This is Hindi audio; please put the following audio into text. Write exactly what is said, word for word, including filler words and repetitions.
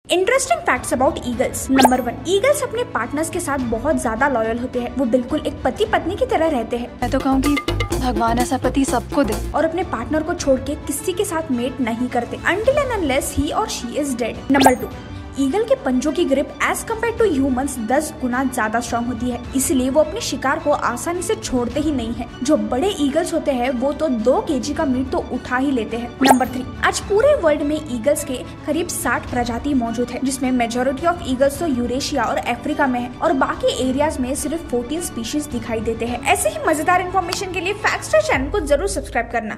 Interesting facts about eagles. Number one, eagles अपने पार्टनर्स के साथ बहुत ज्यादा लॉयल होते हैं। वो बिल्कुल एक पति पत्नी की तरह रहते हैं। मैं तो कहूँगी भगवान ऐसा पति सबको दे। और अपने पार्टनर को छोड़ के किसी के साथ मेट नहीं करते until and unless he or she is dead। Number two, eagle के पंजों की grip as compared to humans दस गुना ज्यादा स्ट्रॉन्ग होती है, इसलिए वो अपने शिकार को आसानी से छोड़ते ही नहीं है। जो बड़े ईगल्स होते हैं वो तो दो केजी का मीट तो उठा ही लेते हैं। नंबर थ्री, आज पूरे वर्ल्ड में ईगल्स के करीब साठ प्रजाति मौजूद है, जिसमें मेजोरिटी ऑफ ईगल्स तो यूरेशिया और अफ्रीका में है और बाकी एरियाज में सिर्फ चौदह स्पीशीज दिखाई देते हैं। ऐसे ही मजेदार इन्फॉर्मेशन के लिए फैक्ट्स चैनल को जरूर सब्सक्राइब करना।